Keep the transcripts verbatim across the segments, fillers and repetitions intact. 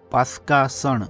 पास्का सण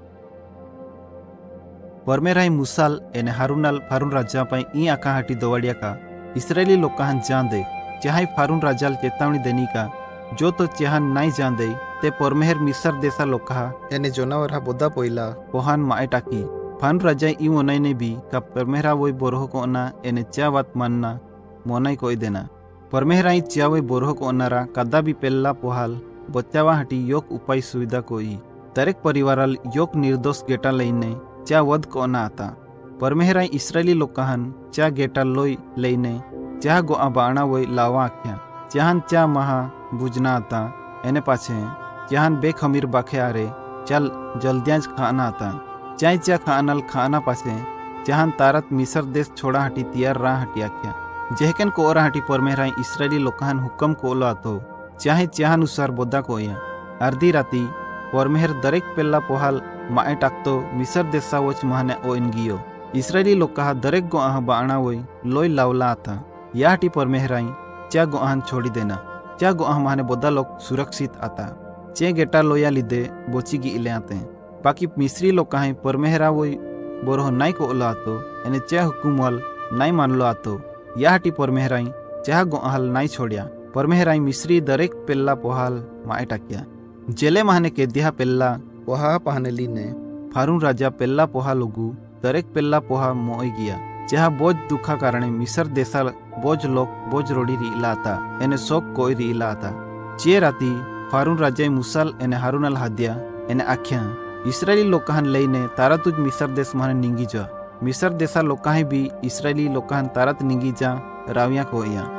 परमेराई मुसाल एने हारुनाल फारून राजा ई आकाहाटी दवाड़िया का इसराइली लोकाहन जान दे चाहे फारून राजाल चेतावनी देनी का जो तो चाहन नाई जान दे ते परमेहर मिसर देशा लोका एने जोनावरा बोदा पोइला पोहान माए टाकी फारून राजा ई मोनाई ने भी का परमेहरा वोई बोरोह को ना एने चा बात मानना मोनाई कोई देना परमेहराई चा वोई बोरोह को नारा कदा भी पेल्ला पोहाल बच्चावा हटी योग उपाय सुविधा कोई दरेक परिवाराल योग निर्दोष गेटा लईने चा वध को ना आता परमेहराई इसराइली लोकाहन चा गेटा लोई लईने चा गोआ बाणा वोई लावा आख्या चाहन चा महा बुझना आता एने पाछे चाहन बेखमीर बाखे आरे चल जल्दियाज खाना आता चाय चा खानल खाना पाछे चाहन तारत मिसर देश छोड़ा हटी तियार रा हटी आख्या जेहकन को ओरा हटी परमेहराई इसराइली लोकाहन हुक्म को लो आतो चाहे चाहानुसार बोदा को या अर्धी राती परमेहर दरेक पेल्ला पोहाल माए टाकतो मिसर देशा वच महने ओ इनगियो इसराइली लोका दरेक गोआह बाणा वोई लोई लावला आता याटी परमेहराई चा गोआहन छोड़ी देना चा गोआह महने बोदा लोग सुरक्षित आता चे गेटा लोया लिदे बोची गी इले आते बाकी मिस्री लोका परमेहरा वोई बोरोह नाई को ओला आतो एने चा हुकुमल नाई मानलो आतो याटी परमेहराई चा गोआहल नाई छोड़िया परमेहराई मिस्री दरेक पेल्ला पोहाल माए टाकिया जेले महने केदिया पेल्ला पोहा पहनेली ने फारून राजा पेल्ला पोहा लोगू दरेक पेल्ला पोहा मोई गया जहाँ बोझ दुखा कारणे मिसर देशा बोझ लोक बोझ रोड़ी रीला आता एने शोक कोई रीला आता चे राती फारून राजा मुसाल एने हारुनाल हादिया एने आख्या इसराइली लोकाहन लईने तारा तुझ मिसर देश महने निंगी जा मिसर देशा लोकाहे भी इसराइली लोकाहन तारत निंगी जा राविया को या